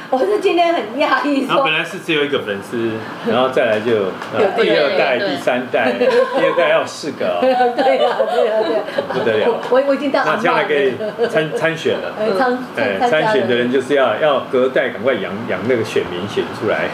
今天很讶异，说然后本来是只有一个粉丝，然后再来就呃第二代、第三代，第二代要四个哦。 对啊，对啊，对啊， 不得了。 我我已经到那将来可以参参选了。 参哎，参选的人就是要要隔代赶快养养那个选民选出来。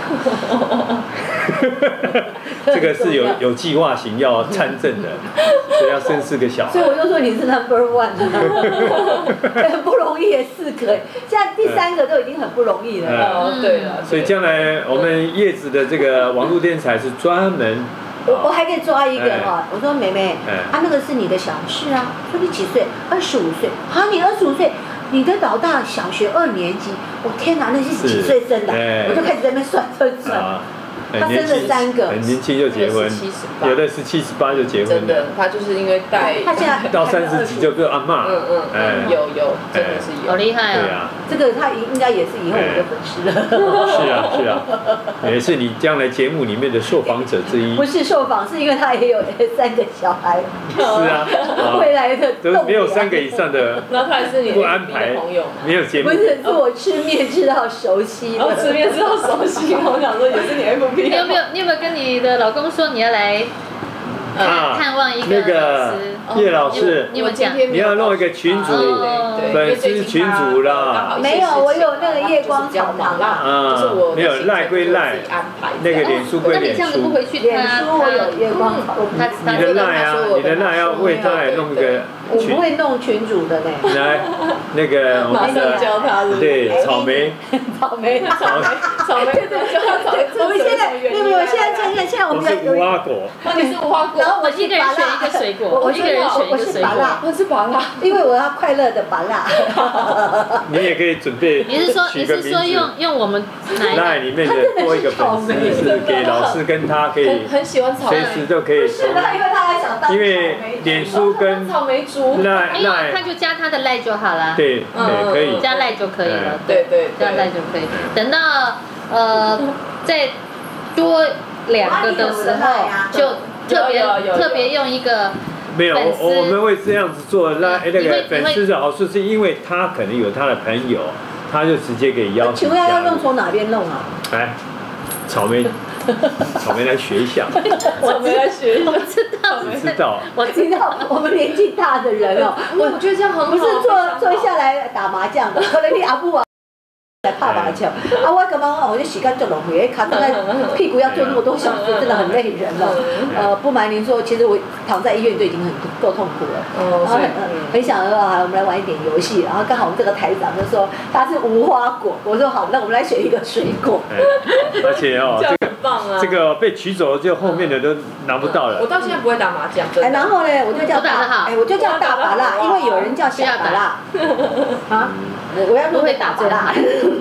这个是有有计划型要参政的，所以要生四个小孩。 所以我就说你是 number one， 很不容易，四个，现在第三个都已经很不容易了。 哦，对了。 所以将来我们叶子的这个网络电台是专门。 我我还可以抓一个哈，我说妹妹，啊那个是你的小事啊，说你几岁？二十五岁，啊你二十五岁，你的老大小学二年级，我天哪，那是几岁生的？我就开始在那边算算算。他生了三个， 很年轻就结婚，有的是七十八就结婚真的，他就是因为带， 他现在到三十几就变阿嬷。 嗯嗯嗯，有有，真的是有， 好厉害对啊， 这个他应该也是以后我的粉丝了。 是啊是啊，也是你将来节目里面的受访者之一。 不是受访，是因为他也有三个小孩。 是啊， 未来的都没有三个以上的， 然后他还是你不安排朋友， 没有节目。 不是，是我吃面吃到熟悉的， 吃面吃到熟悉，我想说也是你 F B。 你有没有你有没有跟你的老公说你要来啊探望一个那个叶老师？ 你有讲你要弄一个群组，粉丝群组啦。 没有，我有那个夜光草堂啦。 啊，没有赖归赖，那个脸书归脸书。 脸书我有夜光草， 你的赖啊，你的赖要为他来弄个。 我不会弄群主的呢。 来，那个我们的教他对草莓， 草莓， 草莓，草莓，对对，教他草莓。 我们现在没有没有，现在现在现在我们是无花果， 你是无花果， 然后我一个人选一个水果， 我一个人选一个水果， 我是芭乐， 因为我要快乐的芭乐。 你也可以准备。 你是说你是说用用我们那里面的多一个粉丝是给老师跟他可以很喜欢草莓， 随时都可以。 是的，因为他还想当因为脸书跟草莓族， 赖赖他就加他的赖就好了。 对对，可以加赖就可以了。 对对， 加赖就可以。等到呃再多两个的时候，就特别特别用一个。 没有，我我们会这样子做。那那个粉丝的好处是因为他可能有他的朋友，他就直接给邀请。 请问要用从哪边弄啊？ 来，草莓，草莓来学一下。 草莓来学一下， 我知道， 我知道， 我知道，我们年纪大的人哦， 我觉得这样很好。 不是坐坐下来打麻将的，可能你阿布啊。来打麻将，啊！我感觉我这时间做浪费，卡在屁股要坐那么多小时，真的很累人了。呃，不瞒您说，其实我躺在医院就已经很够痛苦了。然后很很想说啊，我们来玩一点游戏。然后刚好我们这个台长就说他是无花果，我说好，那我们来选一个水果。 而且哦，这个棒啊， 这个被取走了，就后面的都拿不到了。 我到现在不会打麻将。 哎，然后呢，我就叫大，哎，我就叫大麻辣，因为有人叫小麻辣。啊，我要不会打麻辣。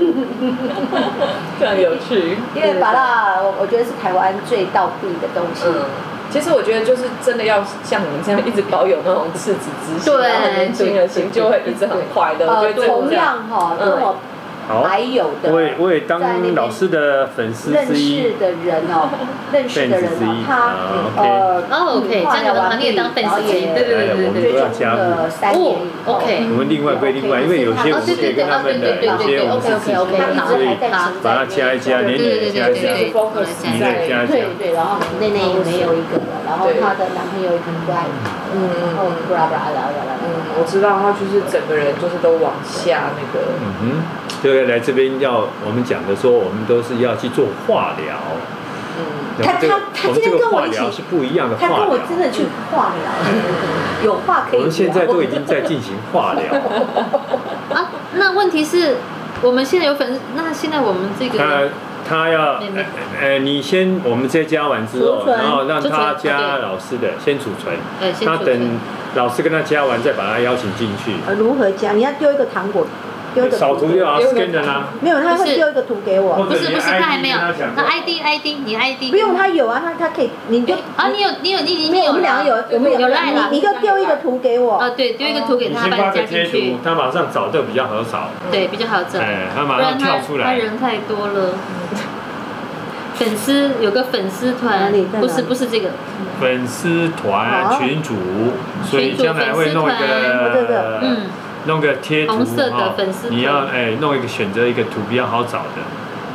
非常有趣， 因为芭乐，我我觉得是台湾最道地的东西。 嗯，其实我觉得就是真的要像你们这样一直保有那种赤子之心，然后年轻的心，就会一直很快乐。 呃，同样哈，跟我还有的， 我也我也当老师的粉丝之一。 认识的人哦，认识的人哦，他呃哦 OK， 这样你也当粉丝之一，对对对对对， 我们都要加入。 哦 OK， 我们另外归另外，因为有些我们可以跟他们的，有些我们是自己的，所以把它加一加，年年加一加，你再加一加。 对对，然后内内没有一个了，然后她的男朋友也很乖，嗯，然后布拉布拉拉拉拉， 嗯，我知道他就是整个人就是都往下那个， 嗯哼。对，来这边要我们讲的说，我们都是要去做化疗。 嗯，他他他今天跟我一起是不一样的化疗。 他跟我真的去化疗，有话可以聊。 我们现在都已经在进行化疗。 啊，那问题是，我们现在有粉丝，那现在我们这个他他要呃，你先我们再加完之后，然后让他加老师的，先储存。他等老师跟他加完，再把他邀请进去。 呃，如何加？你要丢一个糖果。 扫图就好 ，scan 的啦。 没有，他会丢一个图给我。 不是不是，他还没有。那 I D I D 你 I D。 不用，他有啊，他他可以，你就啊，你有你有你已经没有，我们两个有有没有有赖了？ 你就丢一个图给我。 啊，对，丢一个图给他，把它加进去。 他马上找就比较好找。 对，比较好找。 哎，他马上跳出来。 他人太多了。粉丝有个粉丝团，不是不是这个。 粉丝团群组，所以将来会弄一个嗯。弄个贴图哈，你要哎弄一个选择一个图比较好找的，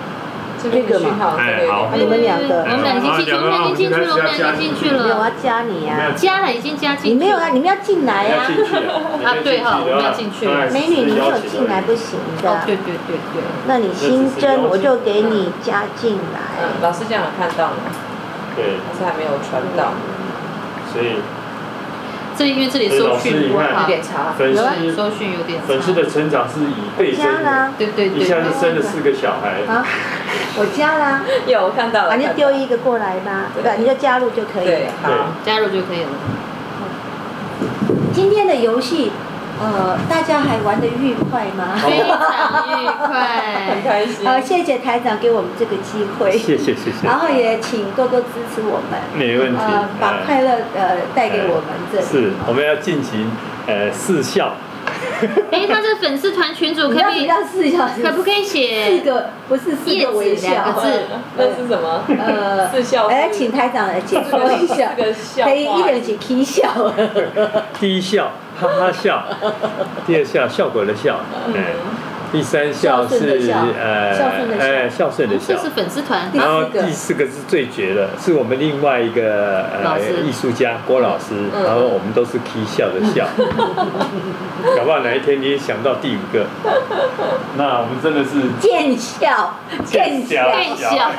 这边的讯号这边有好你们两个我们俩已经进去，我们俩已经进去了，我们俩已经进去没有，我要了， 加你啊！ 加了已经加进去。 你没有啊？你们要进来啊！ 进去了啊对哈我们要进去美女，你没有进来不行的。 哦，对对对对。 那你新增，我就给你加进来。 嗯，老师这样有看到吗？ 对， 还是还没有传到？ 所以这因为这里搜讯不有好， 点差。 粉丝搜讯有点差。 粉丝的成长是以倍增的， 加啦， 对对对。 一下子生了四个小孩。 啊，我加啦， 有我看到了。 啊，你就丢一个过来吧，对，你就加入就可以对了。， 好。 加入就可以了。 今天的游戏，呃，大家还玩得愉快吗？ 非常愉很快。 开心。 好，谢谢台长给我们这个机会。 谢谢谢谢。 然后也请多多支持我们。 没问题。 呃，把快乐呃带给我们这里。 是，我们要进行呃四孝。 哎，他这粉丝团群主可不可以？ 要四小时？ 可不可以写四个不是四个微笑两个字？ 那是什么？ 呃， 四笑。 哎，请台长来解说一下。 这个笑话。 可以一人起 K 笑。 第一笑，哈哈笑；第二笑，效果的笑。嗯。第三笑是呃哎孝顺的孝， 这是粉丝团。 然后第四个是最绝的，是我们另外一个呃艺术家郭老师，然后我们都是 K 笑的笑。搞不好哪一天你也想到第五个，那我们真的是见笑，见笑， 见笑，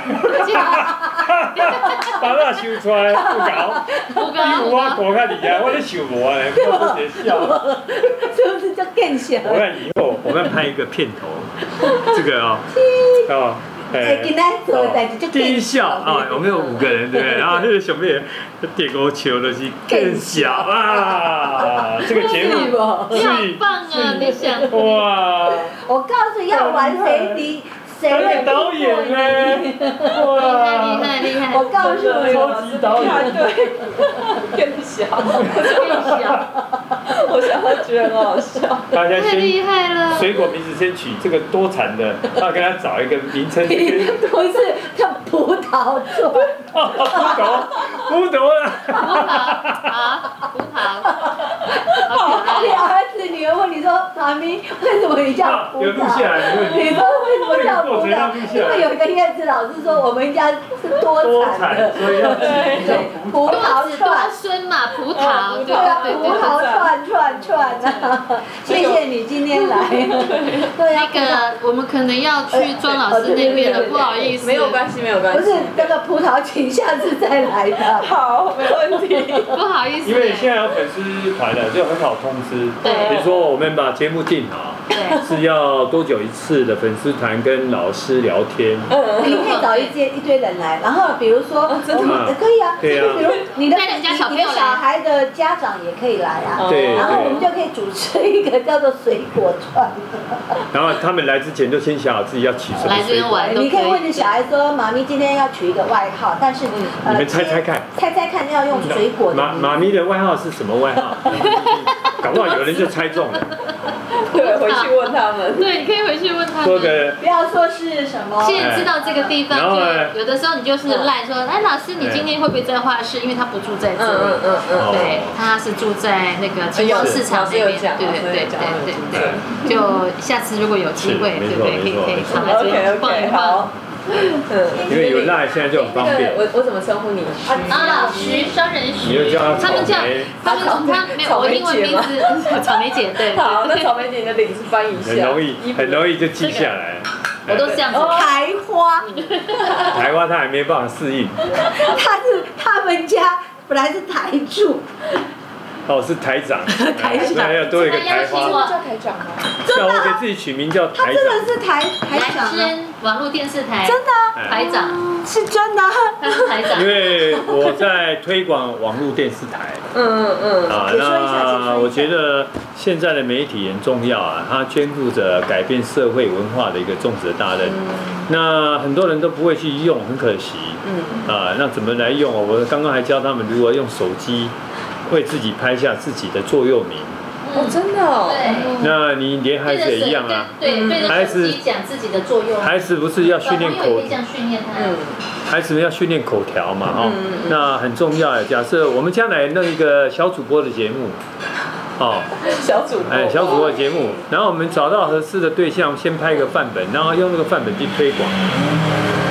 把那修出来不搞， 不搞， 我我较厉害，我咧想无啊，我不是笑。 是不是叫见笑？ 我看以后我们拍一个片头，这个哦，哦。 哎，今天做的代志就第一笑啊，我们有五个人对不对？然后那个小妹电锅球的是更小啊，这个节目你好棒啊！你想哇？ 我告诉你要玩谁敌谁的导演呢？ 哇，厉害厉害！ 我告诉你， 超级导演对，更小， 更小， 我想要觉得很好笑。 大家太厉害了！ 水果名字先取这个多产的，要跟他找一个名称。 不是叫葡萄柚。 葡萄，葡萄啊！ 葡萄啊，葡萄。 你儿子女儿问你说：“妈咪，为什么你叫葡萄？” 有录下来， 你说为什么叫葡萄？因为有一个叶子老师说我们家是多产的， 所以要对葡萄多子多串。 孙嘛，葡萄，对对啊， 对葡萄串串串啊！谢谢你今天来。对啊， 那个我们可能要去庄老师那边了，不好意思。 没有关系，没有关系。 不是那个葡萄，请下次再来的。 好，没问题。 不好意思。 因为现在有粉丝团了，就很好通知。 对。 比如说我们把节目定好，是要多久一次的粉丝团跟老师聊天。 你可以找一些一堆人来，然后比如说我们可以啊， 对啊。 比如你的人家小你的小孩的家长也可以来啊。 对。 然后我们就可以主持一个叫做水果串。 然后他们来之前就先想好自己要取什么水果。 你可以问你小孩说：“妈咪今天要取一个外号，但是你们猜猜看， 猜猜看要用水果的。” 妈妈咪的外号是什么外号？搞不好有人就猜中了。 对，回去问他们。 对，你可以回去问他们。 说个不要说是什么。 现在知道这个地方，就有的时候你就是赖说：“哎，老师，你今天会不会在画室？因为他不住在这里。” 嗯嗯嗯。 对，他是住在那个金光市场那边。对对对对对对。就下次如果有机会，对不对？可以可以常来这边逛一逛。 因为有赖，现在就很方便。 我我怎么称呼你？ 啊，徐商人徐。 你又叫他们叫他们他没有我英文名字草莓姐，对。 好，那草莓姐你的领子翻译一下。 很容易，很容易就记下来。 我都这样子。 台花。 台花他还没办法适应。 他是他们家本来是台柱。 哦，是台长， 台长， 那要多一个台花。 叫台长吗？ 叫我给自己取名叫台长。他真的是台台长。 网络电视台。 真的。 台长。 是真的。 他是台长。 因为我在推广网络电视台。 嗯嗯嗯。 啊，那我觉得现在的媒体很重要啊，它肩负着改变社会文化的一个重责大任。那很多人都不会去用，很可惜。嗯。啊，那怎么来用？我刚刚还教他们如何用手机。为自己拍下自己的座右铭。 哦，真的哦。 对。 那你连孩子也一样啊。 对，对着手机讲自己的座右铭。 孩子不是要训练口？ 可以这样训练他。嗯。 孩子们要训练口条嘛，哈。嗯。那很重要。假设我们将来弄一个小主播的节目，哦。 小主播。 哎，小主播的节目，然后我们找到合适的对象，先拍一个范本，然后用那个范本去推广。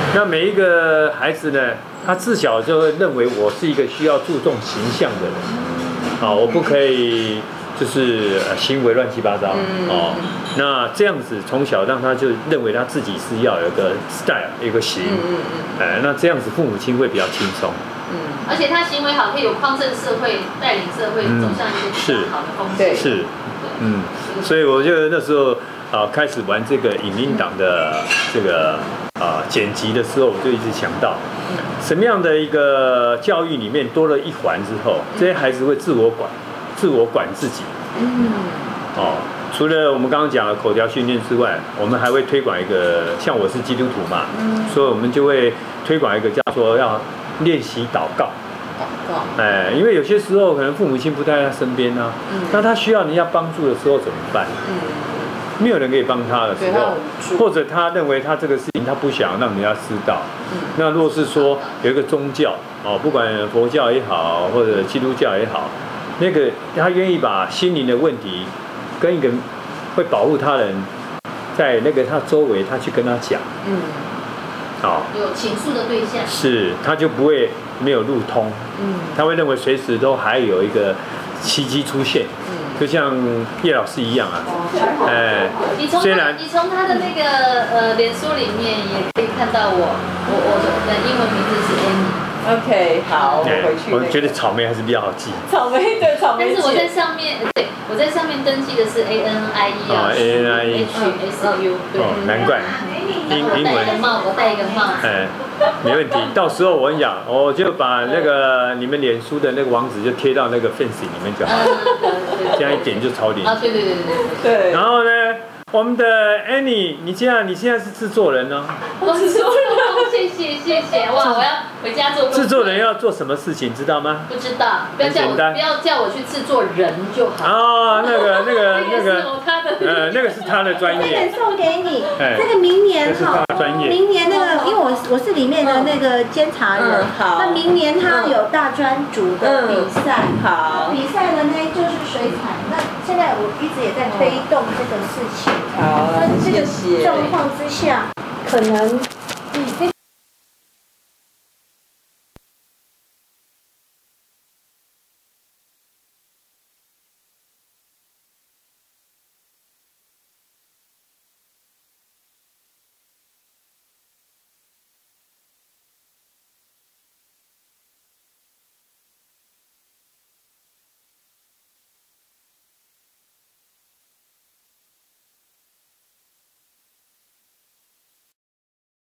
那每一个孩子呢，他自小就会认为我是一个需要注重形象的人，啊，我不可以就是行为乱七八糟哦。那这样子从小让他就认为他自己是要有一个 style 一个型，哎，那这样子父母亲会比较轻松。 嗯，而且他行为好，可以有匡正社会，带领社会走向一个比较好的风气。 是，嗯，所以我就那时候啊开始玩这个影音档的这个啊剪辑的时候，我就一直想到，什么样的一个教育里面多了一环之后，这些孩子会自我管，自我管自己。嗯，哦。除了我们刚刚讲的口条训练之外，我们还会推广一个，像我是基督徒嘛，嗯、所以我们就会推广一个叫做要练习祷告。祷告，哎，因为有些时候可能父母亲不在他身边啊，嗯、那他需要人家帮助的时候怎么办？嗯、没有人可以帮他的时候，或者他认为他这个事情他不想让人家知道。嗯、那若是说有一个宗教哦，不管佛教也好，或者基督教也好，那个他愿意把心灵的问题。跟一个会保护他人，在那个他周围，他去跟他讲，嗯，好， 有倾诉的对象， 是，他就不会没有路通，嗯，他会认为随时都还有一个奇迹出现，嗯，就像叶老师一样啊，哎， 你从虽然你从他的那个呃脸书里面也可以看到我，我我的英文名字是 Amy。OK， 好，我回去。 我觉得草莓还是比较好记。 草莓对草莓。 但是我在上面，对，我在上面登记的是 A N I E 啊 ，A N I E H S U， 对， 难怪。 英英文。我戴一个帽，我戴一个帽。 哎，没问题。到时候我讲，我就把那个你们脸书的那个网址就贴到那个 Fancy 里面就好了。这样一点就超点。 啊，对对对对对。 然后呢？我们的 Annie， 你这样，你现在是制作人呢？ 我制作人，谢谢谢谢，哇！我要回家做。 制作人要做什么事情，知道吗？ 不知道，不要叫我，不要叫我去制作人就好。 哦，那个那个那个， 呃， 那个是他的专业。 这个送给你，这个明年哈，明年那个，因为我我是里面的那个监察人，好，那明年他有大专组的比赛，好，比赛的呢就是水彩，那现在我一直也在推动这个事情。好，这个状况之下，可能，嗯，